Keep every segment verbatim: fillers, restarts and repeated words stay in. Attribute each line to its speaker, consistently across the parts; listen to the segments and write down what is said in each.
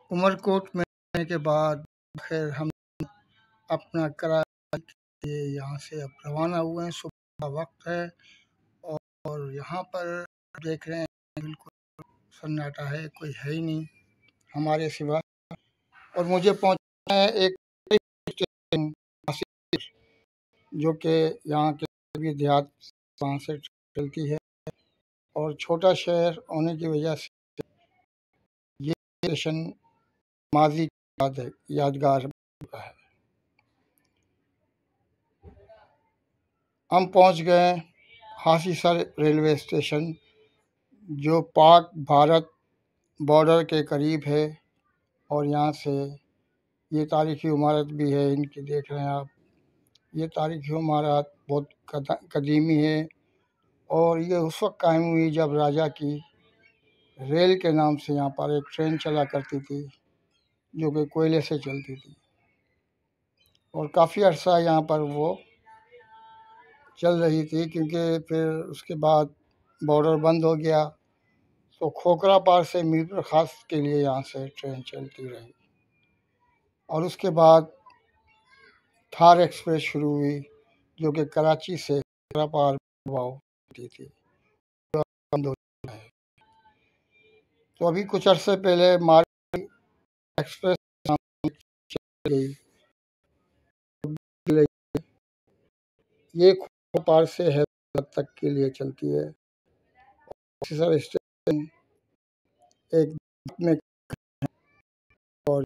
Speaker 1: उमरकोट में आने के बाद फिर हम अपना कराची के लिए यहाँ से अब रवाना हुए हैं। सुबह का वक्त है और, और यहाँ पर देख रहे हैं बिल्कुल सन्नाटा है, कोई है ही नहीं हमारे सिवा। और मुझे पहुँचना है एक स्टेशन जो कि यहाँ के सभी देहात वहाँ से चलती है और छोटा शहर होने की वजह से ये स्टेशन माजी याद है यादगार है। हम पहुंच गए हासीसर रेलवे स्टेशन जो पाक भारत बॉर्डर के करीब है और यहाँ से ये तारीखी इमारत भी है इनकी, देख रहे हैं आप। ये तारीखी इमारत बहुत कदीमी है और ये उस वक्त कायम हुई जब राजा की रेल के नाम से यहाँ पर एक ट्रेन चला करती थी जो कि कोयले से चलती थी और काफ़ी अर्सा यहाँ पर वो चल रही थी, क्योंकि फिर उसके बाद बॉर्डर बंद हो गया तो खोखरा पार से मीरपुर खास के लिए यहाँ से ट्रेन चलती रही और उसके बाद थार एक्सप्रेस शुरू हुई जो कि कराची से खोखरा पार होती थी। बंद हो गया है तो अभी कुछ अरसे पहले मारी एक्सप्रेस चल गई। ये खोखरा पार से हैदराबाद तक के लिए चलती है। हासीसर स्टेशन एक में और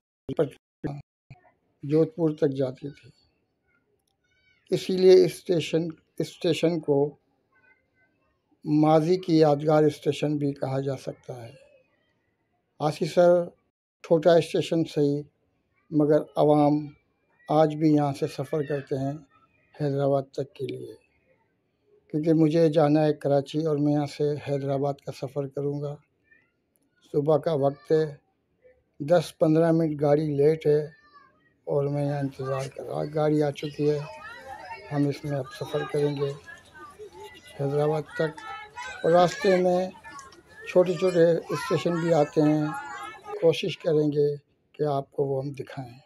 Speaker 1: जोधपुर तक जाती थी, इसीलिए इस स्टेशन इस स्टेशन को माजी की यादगार स्टेशन भी कहा जा सकता है। हासीसर छोटा स्टेशन सही मगर आवाम आज भी यहाँ से सफ़र करते हैं हैदराबाद तक के लिए, क्योंकि मुझे जाना है कराची और मैं यहाँ से हैदराबाद का सफ़र करूँगा। सुबह का वक्त है, दस पंद्रह मिनट गाड़ी लेट है और मैं यहाँ इंतज़ार कर रहा। गाड़ी आ चुकी है, हम इसमें अब सफ़र करेंगे हैदराबाद तक और रास्ते में छोटे छोटे स्टेशन भी आते हैं, कोशिश करेंगे कि आपको वो हम दिखाएं।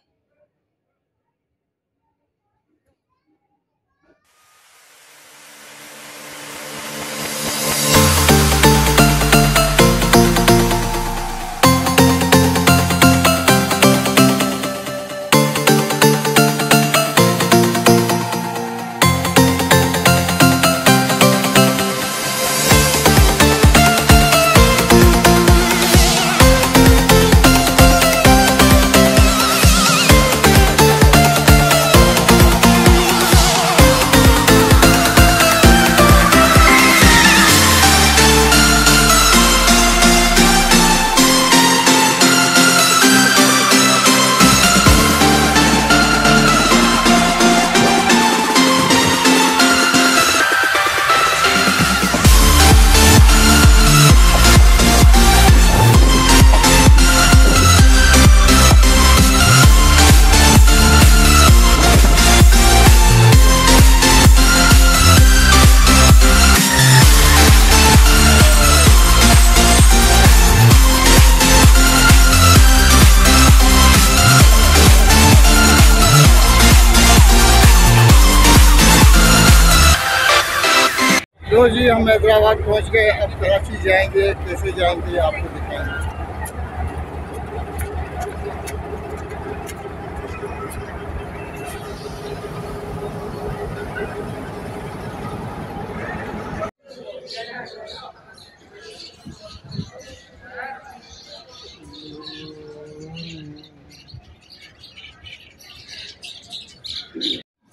Speaker 1: तो जी हम हैदराबाद पहुंच गए, अब कराची जाएंगे। कैसे जाएंगे आपको दिखाएंगे।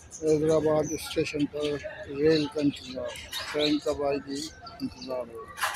Speaker 1: हैदराबाद स्टेशन पर रेल का इंतज़ार, ट्रेन कब आएगी इंतज़ार है।